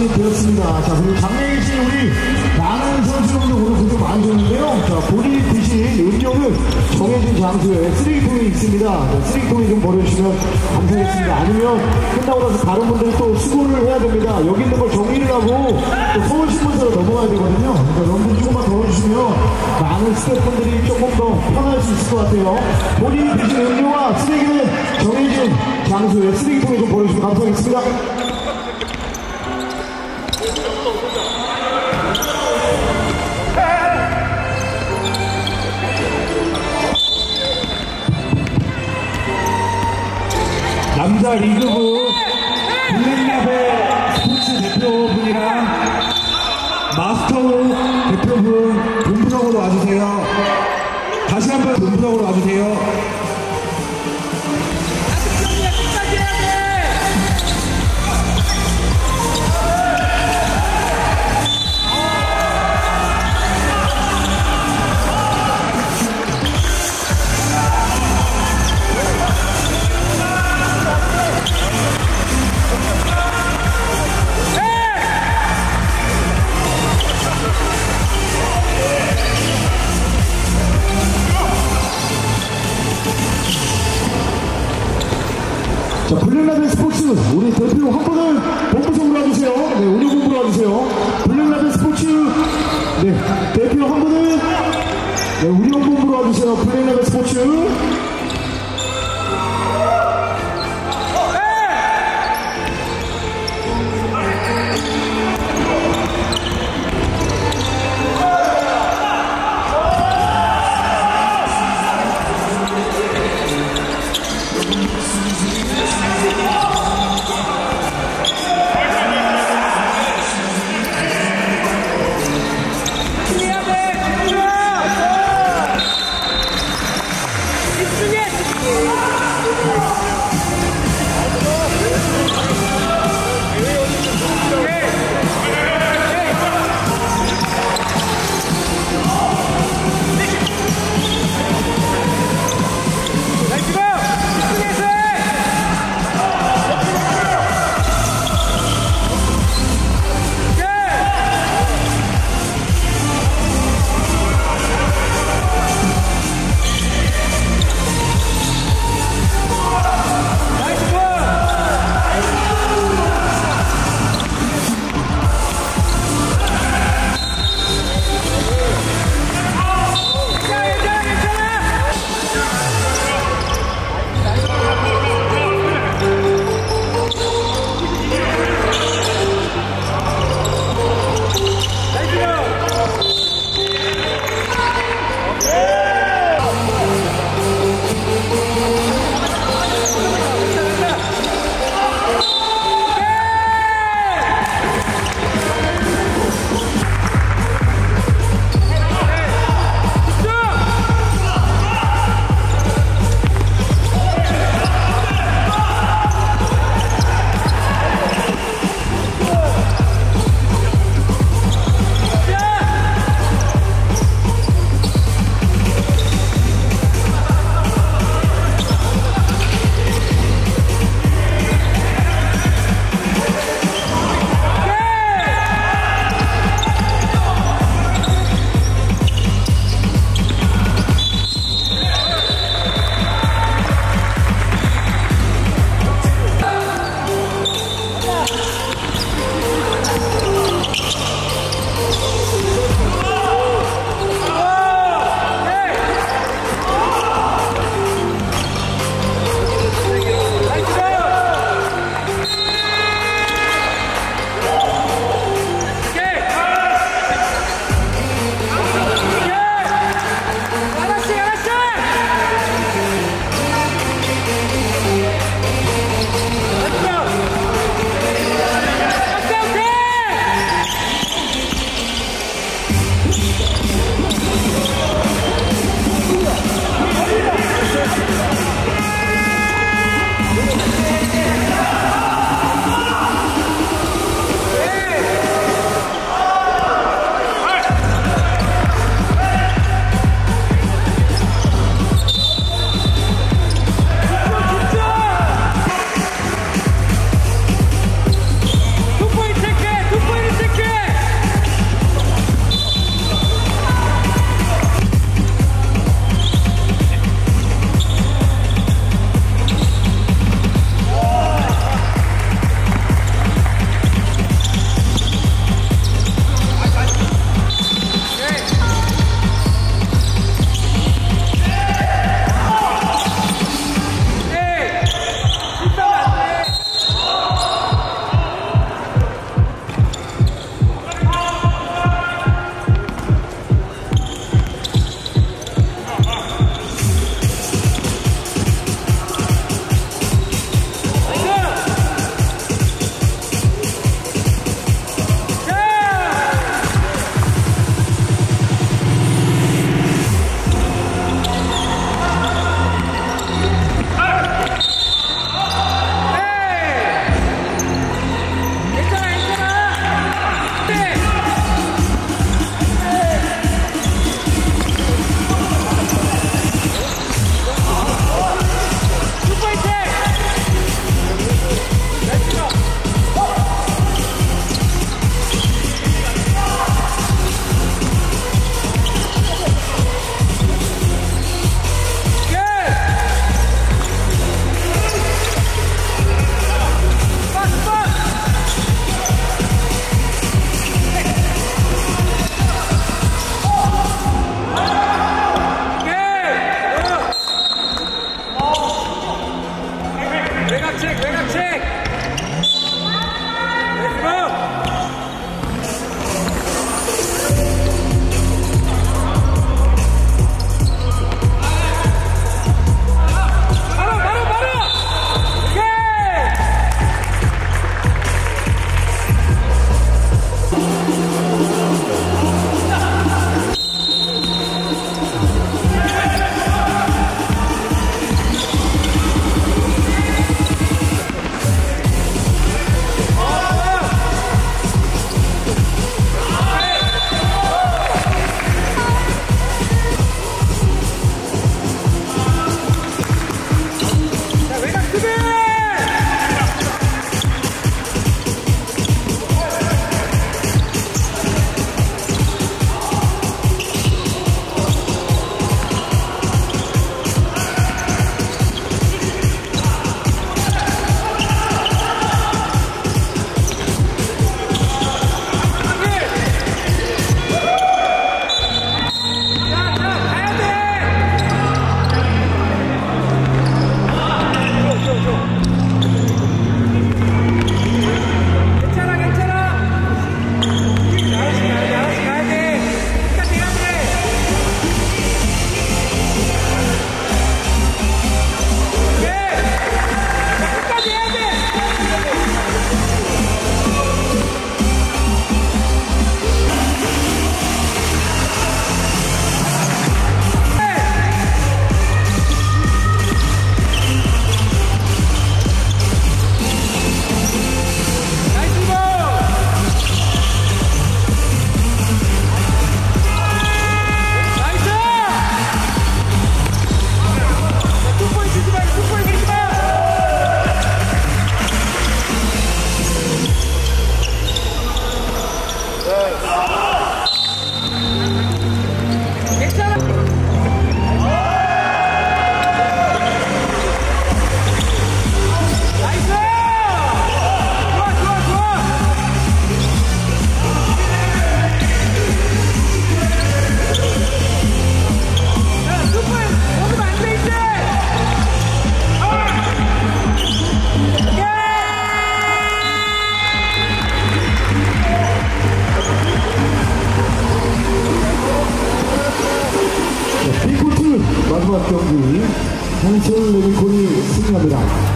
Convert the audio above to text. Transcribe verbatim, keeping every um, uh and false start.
말씀이 드렸습니다. 자, 그리고 장례식 우리 많은 선수들도 오늘 고생 많으셨는데요. 자, 본인이 드신 음료는 정해진 장소에 쓰레기통이 있습니다. 자, 쓰레기통에 좀 버려주시면 감사하겠습니다. 아니면 끝나고 나서 다른 분들이 또 수고를 해야 됩니다. 여기 있는 걸 정리를 하고 또 서울신문사로 넘어가야 되거든요. 그러니까 여러분들 조금만 더 해주시면 많은 스태프분들이 조금 더 편할 수 있을 것 같아요. 본인이 드신 음료와 쓰레기는 정해진 장소에 쓰레기통에 좀 버려주시면 감사하겠습니다. 남자 리그부 블랙라벨 스포츠 대표분이랑 마스터 대표분 본부석으로 와주세요. 다시 한번 본부석으로 와주세요. 자, 블랙라벨 스포츠 우리 대표 한 분을 본부석으로 와주세요. 네, 우리 본부로 와주세요. 블랙라벨 스포츠 네 대표 한 분은 네, 우리 본부로 와주세요. 블랙라벨 스포츠. 있으면 마지막 경기 한솔 레미콘이 승리합니다.